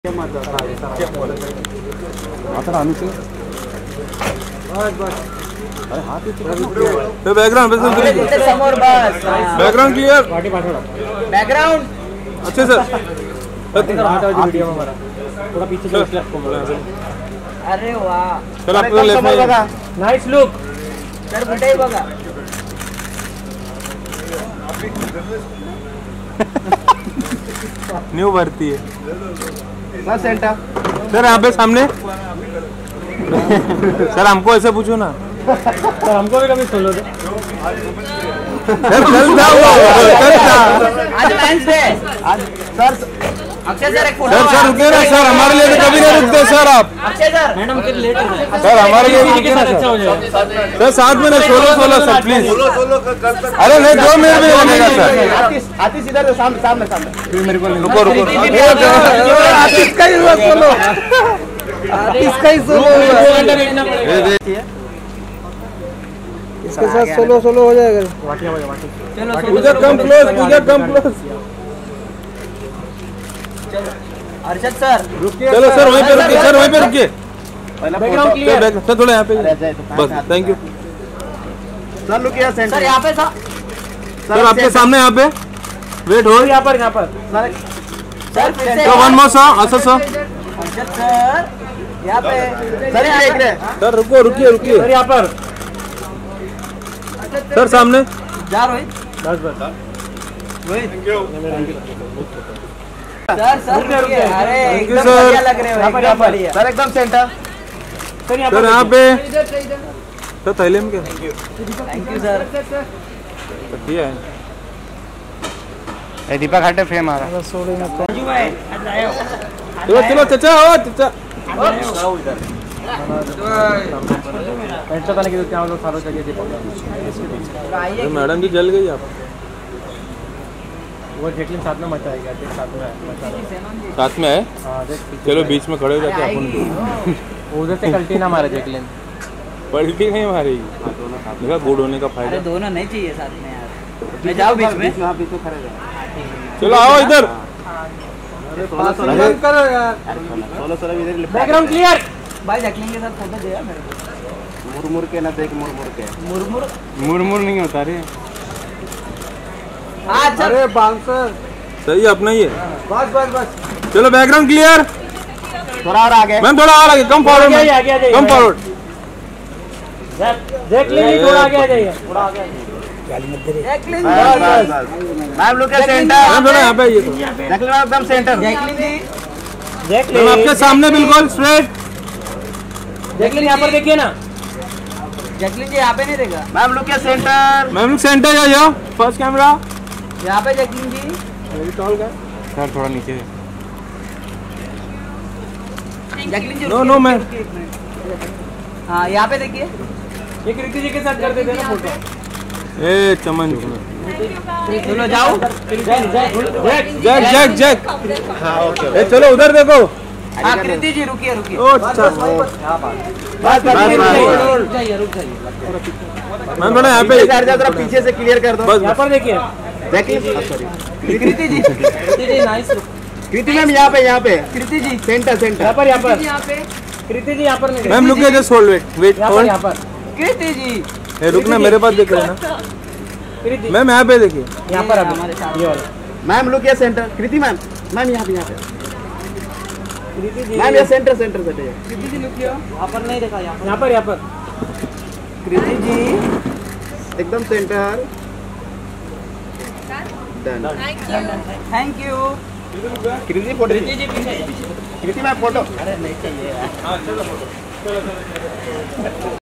Background समोर बस background clear background अच्छे सर वीडियो में हमारा थोड़ा पीछे से अरे वाह सर आपको लेफ्ट में नाइस लुक सर बुटाई बघा न्यू भर्ती है सर सेंटर सर यहाँ पे सामने सर हमको ऐसे पूछो ना सर हमको भी कभी सुन लो सर चल आज लाइन्स पे आज सर अक्षय सर एक फोटो सर रुके ना सर हमारे लिए तो कभी नहीं रुकते सर आप अक्षय सर मैडम फिर लेट हो जाए सर हमारे लिए रुके ना अच्छा हो जाएगा सर साथ में ना 16 सर प्लीज अरे नहीं 2 मिनट में लगेगा सर आतिश इधर सामने मेरे को रुको इसका ही सोलो इसका ही सोलो इसके साथ सोलो हो जाएगा चलो Pooja come close Arshad sir चलो सर वहीं पे रुकिए बैकग्राउंड क्लियर सर थोड़ा यहाँ पे बस थैंक यू सर लुकिया सेंटर सर यहाँ पे सर आपके सामने यहाँ पे वेट हो यहाँ पर सर वन मोर सर अच्छा सर अर्षद सर यहाँ पे सर देख रहे सर रुकिए सर यहाँ पर सर सामने जा रोहित बस रोहित सर अरे एकदम सर। बढ़िया लग रहे हो एकदम बढ़िया सर एकदम सेंटर सर यहाँ सर यहाँ पे सर थैले में क्या थैंक यू सर दिया है दीपक हटे फ्रेम आ रहा चलो चाचा हो चाचा पता नहीं क्या लोग सारों जगह मैडम जी जल गई आप वो जैकलिन साथ में मचाएगा साथ में है हाँ देख चलो बीच में खड़े हो जाते अपन उधर से कल्टी ना मारे जैकलिन पलटी नहीं मारेगी देखा गुड होने का अरे फायदा दोनों नहीं चाहिए साथ में यार मैं जाओ बीच में चलो आओ इधर करो यार बैकग्राउंड क्लियर भाई जैकलिन के साथ फोटो दे यार मेरे को मुरमुर के ना देख मुरमुर के मुरमुर नहीं होता रे अरे बाउंसर सही अपना ही है बस चलो बैकग्राउंड क्लियर थोड़ा और आगे मैम थोड़ा और आगे come forward come forward Jacqueline थोड़ा आगे आ जाइए थोड़ा आगे Jacqueline ma'am look at centre ma'am थोड़ा यहाँ पे आइए तो जैकलिन एकदम सेंटर जैकलिन जी मैम आपके सामने बिल्कुल स्ट्रेट जैकलिन यहाँ पर देखिए ना जैकलिन जी यहाँ पे नहीं देगा ma'am look at centre ma'am centre आ जाओ फर्स्ट कैमरा यहाँ पे जैकलिन जी सर थोड़ा नीचे जैकलिन जी नो मैम हाँ यहाँ पे देखिए ये कृति जी के साथ कर देते ना फोटो ए चमन चलो जाओ जैक ए चलो उधर देखो हाँ कृति जी रुकिए ओ अच्छा मैम थोड़ा यहाँ पे पीछे से क्लियर कर दो बस यहाँ पर देखिए कृति जी नाइस कृति मैम यहाँ पे कृति जी सेंटर यहाँ पर कृति जी यहाँ पर नहीं ma'am look just hold wait hold यहाँ पर कृति जी ए रुकना मेरे पास देख रहे ना कृति मैम यहाँ पे देखिए यहाँ पर अभी ये वाला मैम लुक ये सेंटर कृति मैम यहाँ पे कृति जी मैम ये सेंटर से कृति जी लुक यहाँ पर नहीं देखा यहाँ पर कृति जी एकदम centre done thank you Kriti photo Kriti ma'am photo अरे नहीं चाहिए